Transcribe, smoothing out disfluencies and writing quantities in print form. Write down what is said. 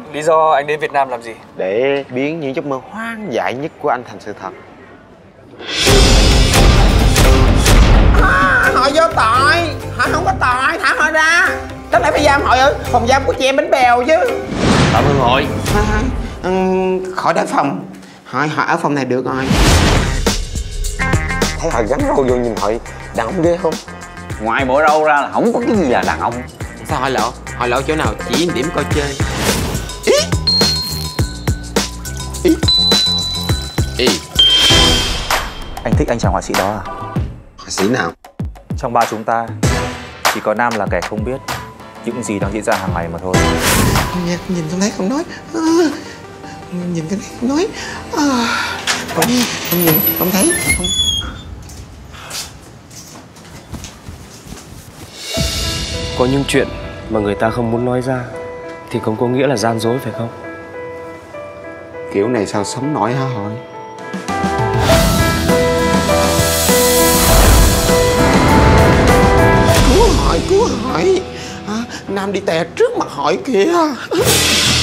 Lý do anh đến Việt Nam làm gì? Để biến những giấc mơ hoang dại nhất của anh thành sự thật. Họ vô tội. Họ không có tội, thả họ ra. Tất lại phải giam họ ở phòng giam của chị em Bánh Bèo chứ. Phạm Hương Hội. Khỏi đến phòng. Họ ở phòng này được rồi. Thấy họ gắn râu vô nhìn họ đàn ông ghê không? Ngoài bộ râu ra là không có cái gì là đàn ông. Sao họ lộ? Họ lộ chỗ nào? Chỉ điểm coi chơi. Anh thích anh chàng họa sĩ đó à? Họa sĩ nào? Trong ba chúng ta chỉ có Nam là kẻ không biết những gì đang diễn ra hàng ngày mà thôi. Nhìn không thấy không nói. Nhìn cái này không nói. Không nhìn, không thấy. Không. Có những chuyện mà người ta không muốn nói ra thì không có nghĩa là gian dối, phải không? Kiểu này sao sống nổi hả Hội? Cứu Hội. Nam đi tè trước mặt Hội kìa.